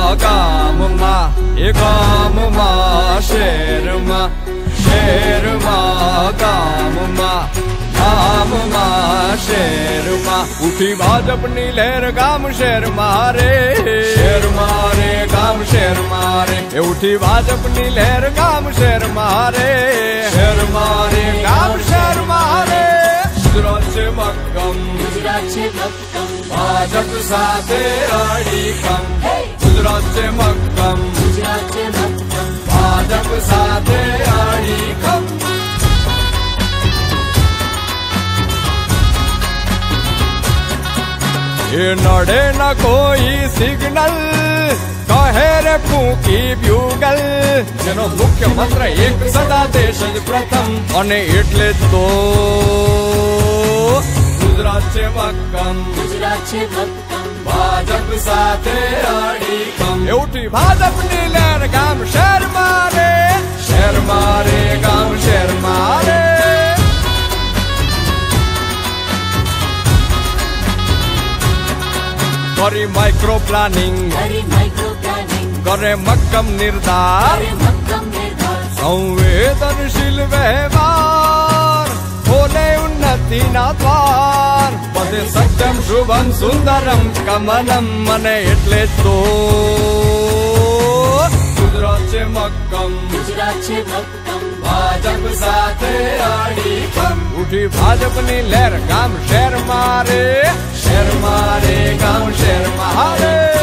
ગામમાં એ ગામમાં શહેરમાં શહેરમાં ગામમાં ગામમાં શહેરમાં ઉઠી ભાજપની લહેર ગામ શહેર મારે શહેર મારે ગામ શહેર મારે એ ઉઠી ભાજપની લહેર ગામ શહેર મારે શહેર મારે ગામ શહેર મારે ગુજરાત છે મક્કમ ગુજરાત છે મક્કમ ભાજપ સાથે અડીખમ ગુજરાત છે મક્કમ ગુજરાત છે મક્કમ ભાજપ સાથે અડીખમ એ નડે ન કોઈ સિગ્નલ કહે રે ફૂંકી બ્યુગલ જેનો મુખ્ય મંત્ર એક સદા દેશ જ પ્રથમ અને એટલે તો ગુજરાત છે મક્કમ ગુજરાત છે મક્કમ ભાજપ સાથે અડીખમ એ ઉઠી ભાજપની લહેર ગામ શહેર મારે શહેર મારે ગામ શહેર મારે કરી માઇક્રો પ્લાનિંગ કરે મક્કમ નિર્ધાર સંવેદનશીલ વ્યવહાર ખોલે ઉન્નતિના દ્વાર પદે સત્યમ શુભમ સુંદરમ કમલમ મને એટલે તો ગુજરાત છે મક્કમ ગુજરાત છે મક્કમ ભાજપ સાથે અડીખમ ઉઠી ભાજપની લહેર ગામ શહેર મારે શહેર મારે ગામ શહેર મારે